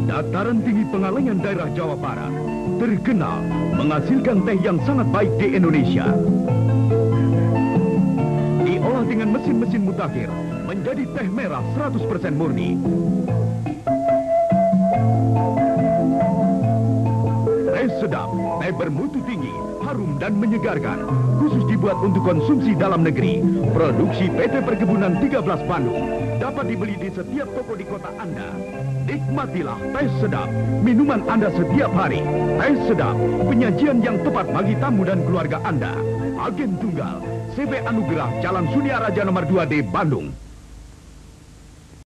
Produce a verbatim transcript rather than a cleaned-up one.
Dataran tinggi Pengalengan daerah Jawa Barat terkenal menghasilkan teh yang sangat baik di Indonesia. Diolah dengan mesin-mesin mutakhir menjadi teh merah seratus persen murni. Teh sedap, teh bermutu tinggi, harum dan menyegarkan. Khusus dibuat untuk konsumsi dalam negeri. Produksi P T Perkebunan tiga belas Bandung. Dapat dibeli di setiap toko di kota Anda. Nikmatilah teh sedap, minuman Anda setiap hari. Teh sedap, penyajian yang tepat bagi tamu dan keluarga Anda. Agen Tunggal, C B Anugerah, Jalan Sunia Raja nomor dua D, Bandung.